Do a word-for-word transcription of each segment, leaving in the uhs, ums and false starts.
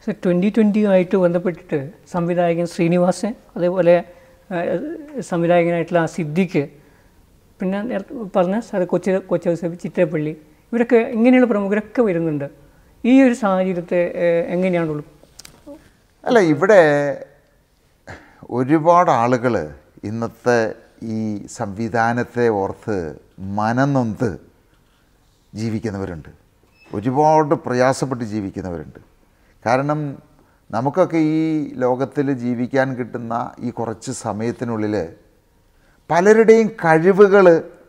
Twenty ട്വൻ്റിയുമായിട്ട് ബന്ധപ്പെട്ടിട്ട് സംവിധായകൻ ശ്രീനിവാസൻ, അതേപോലെ സംവിധായകനായിട്ടുള്ള സിദ്ദിഖ്, പിന്നെ നേരത്തെ പറഞ്ഞ സാർ കൊച്ചി കൊച്ചി ചിറ്റപ്പള്ളി, ഇവരൊക്കെ ഇങ്ങനെയുള്ള പ്രമുഖരൊക്കെ വരുന്നുണ്ട്. ഈ ഒരു സാഹചര്യത്തെ എങ്ങനെയാണുള്ളൂ? അല്ല, ഇവിടെ ഒരുപാട് ആളുകൾ ഇന്നത്തെ ഈ സംവിധാനത്തെ ഓർത്ത് മനനൊന്ത് ജീവിക്കുന്നവരുണ്ട്, ഒരുപാട് പ്രയാസപ്പെട്ട് ജീവിക്കുന്നവരുണ്ട്. കാരണം നമുക്കൊക്കെ ഈ ലോകത്തിൽ ജീവിക്കാൻ കിട്ടുന്ന ഈ കുറച്ച് സമയത്തിനുള്ളിൽ പലരുടെയും കഴിവുകൾ,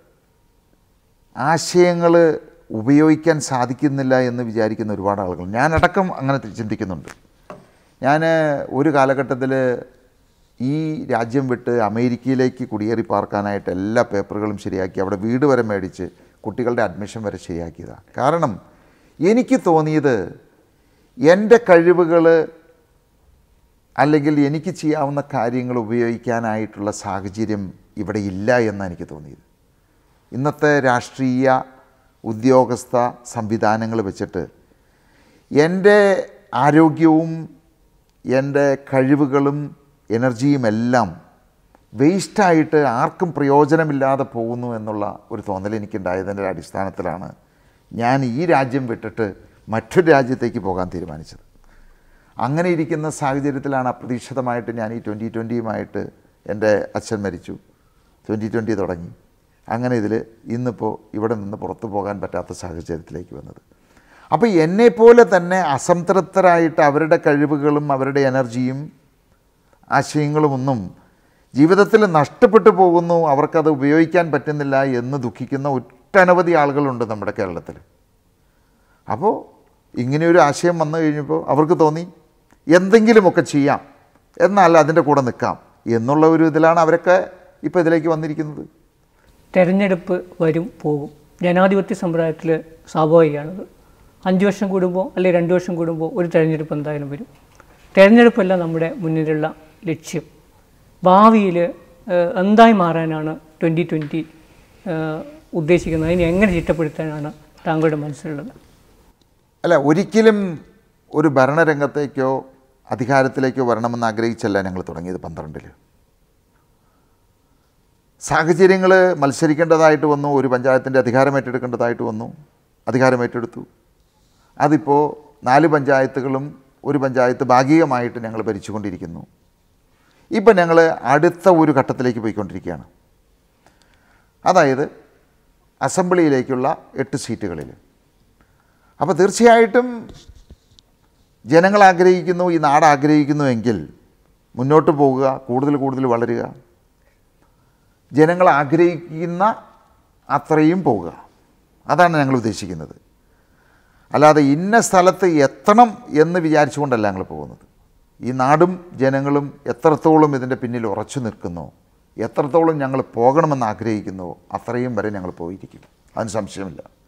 ആശയങ്ങൾ ഉപയോഗിക്കാൻ സാധിക്കുന്നില്ല എന്ന് വിചാരിക്കുന്ന ഒരുപാട് ആളുകൾ, ഞാനടക്കം അങ്ങനെ ചിന്തിക്കുന്നുണ്ട്. ഞാൻ ഒരു കാലഘട്ടത്തിൽ ഈ രാജ്യം വിട്ട് അമേരിക്കയിലേക്ക് കുടിയേറി പാർക്കാനായിട്ട് എല്ലാ പേപ്പറുകളും ശരിയാക്കി അവിടെ വീട് വരെ മേടിച്ച് കുട്ടികളുടെ അഡ്മിഷൻ വരെ ശരിയാക്കിയതാണ്. കാരണം എനിക്ക് തോന്നിയത് എൻ്റെ കഴിവുകൾ അല്ലെങ്കിൽ എനിക്ക് ചെയ്യാവുന്ന കാര്യങ്ങൾ ഉപയോഗിക്കാനായിട്ടുള്ള സാഹചര്യം ഇവിടെ ഇല്ല എന്നാണ് എനിക്ക് തോന്നിയത്. ഇന്നത്തെ രാഷ്ട്രീയ ഉദ്യോഗസ്ഥ സംവിധാനങ്ങൾ വെച്ചിട്ട് എൻ്റെ ആരോഗ്യവും എൻ്റെ കഴിവുകളും എനർജിയും എല്ലാം വേസ്റ്റായിട്ട് ആർക്കും പ്രയോജനമില്ലാതെ പോകുന്നു എന്നുള്ള ഒരു തോന്നൽ എനിക്കുണ്ടായതിൻ്റെ അടിസ്ഥാനത്തിലാണ് ഞാൻ ഈ രാജ്യം വിട്ടിട്ട് മറ്റൊരു രാജ്യത്തേക്ക് പോകാൻ തീരുമാനിച്ചത്. അങ്ങനെ ഇരിക്കുന്ന സാഹചര്യത്തിലാണ് അപ്രതീക്ഷിതമായിട്ട് ഞാൻ ഈ ട്വൻ്റി ട്വൻ്റിയുമായിട്ട്, എൻ്റെ അച്ഛൻ മരിച്ചു, ട്വൻ്റി ട്വൻ്റി തുടങ്ങി. അങ്ങനെ ഇതിൽ ഇന്നിപ്പോൾ ഇവിടെ നിന്ന് പുറത്തു പോകാൻ പറ്റാത്ത സാഹചര്യത്തിലേക്ക് വന്നത്. അപ്പോൾ എന്നെപ്പോലെ തന്നെ അസംതൃപ്തരായിട്ട് അവരുടെ കഴിവുകളും അവരുടെ എനർജിയും ആശയങ്ങളുമൊന്നും ജീവിതത്തിൽ നഷ്ടപ്പെട്ടു പോകുന്നു, അവർക്കത് ഉപയോഗിക്കാൻ പറ്റുന്നില്ല എന്ന് ദുഃഖിക്കുന്ന ഒട്ടനവധി ആളുകളുണ്ട് നമ്മുടെ കേരളത്തിൽ. അപ്പോൾ ഇങ്ങനെയൊരു ആശയം വന്നു കഴിഞ്ഞപ്പോൾ അവർക്ക് തോന്നി എന്തെങ്കിലുമൊക്കെ ചെയ്യാം, എന്നാൽ അതിൻ്റെ കൂടെ നിൽക്കാം എന്നുള്ള ഒരു ഇതിലാണ് അവരൊക്കെ ഇപ്പോൾ ഇതിലേക്ക് വന്നിരിക്കുന്നത്. തെരഞ്ഞെടുപ്പ് വരും പോകും, ജനാധിപത്യ സമ്പ്രദായത്തിൽ സ്വാഭാവികമാണത്. അഞ്ച് വർഷം കൂടുമ്പോൾ അല്ലെങ്കിൽ രണ്ട് വർഷം കൂടുമ്പോൾ ഒരു തെരഞ്ഞെടുപ്പ് എന്തായാലും വരും. തെരഞ്ഞെടുപ്പല്ല നമ്മുടെ മുന്നിലുള്ള ലക്ഷ്യം. ഭാവിയിൽ എന്തായി മാറാനാണ് ട്വൻ്റി ട്വൻ്റി ഉദ്ദേശിക്കുന്നത്? അതിനെ എങ്ങനെ ചിട്ടപ്പെടുത്താനാണ് താങ്കളുടെ മനസ്സിലുള്ളത്? അല്ല, ഒരിക്കലും ഒരു ഭരണരംഗത്തേക്കോ അധികാരത്തിലേക്കോ വരണമെന്ന് ആഗ്രഹിച്ചല്ല ഞങ്ങൾ തുടങ്ങിയത്. പന്ത്രണ്ടിൽ സാഹചര്യങ്ങൾ മത്സരിക്കേണ്ടതായിട്ട് വന്നു, ഒരു പഞ്ചായത്തിൻ്റെ അധികാരം ഏറ്റെടുക്കേണ്ടതായിട്ട് വന്നു, അധികാരം ഏറ്റെടുത്തു. അതിപ്പോൾ നാല് പഞ്ചായത്തുകളും ഒരു പഞ്ചായത്ത് ഭാഗികമായിട്ട് ഞങ്ങൾ ഭരിച്ചുകൊണ്ടിരിക്കുന്നു. ഇപ്പം ഞങ്ങൾ അടുത്ത ഒരു ഘട്ടത്തിലേക്ക് പോയിക്കൊണ്ടിരിക്കുകയാണ്. അതായത് അസംബ്ലിയിലേക്കുള്ള എട്ട് സീറ്റുകളിൽ. അപ്പോൾ തീർച്ചയായിട്ടും ജനങ്ങൾ ആഗ്രഹിക്കുന്നു, ഈ നാട് ആഗ്രഹിക്കുന്നു എങ്കിൽ മുന്നോട്ട് പോകുക, കൂടുതൽ കൂടുതൽ വളരുക, ജനങ്ങൾ ആഗ്രഹിക്കുന്ന അത്രയും പോവുക, അതാണ് ഞങ്ങൾ ഉദ്ദേശിക്കുന്നത്. അല്ലാതെ ഇന്ന സ്ഥലത്ത് എത്തണം എന്ന് വിചാരിച്ചുകൊണ്ടല്ല ഞങ്ങൾ പോകുന്നത്. ഈ നാടും ജനങ്ങളും എത്രത്തോളം ഇതിൻ്റെ പിന്നിൽ ഉറച്ചു നിൽക്കുന്നോ, എത്രത്തോളം ഞങ്ങൾ പോകണമെന്ന് ആഗ്രഹിക്കുന്നുവോ അത്രയും വരെ ഞങ്ങൾ പോയിരിക്കും, അതിന് സംശയമില്ല.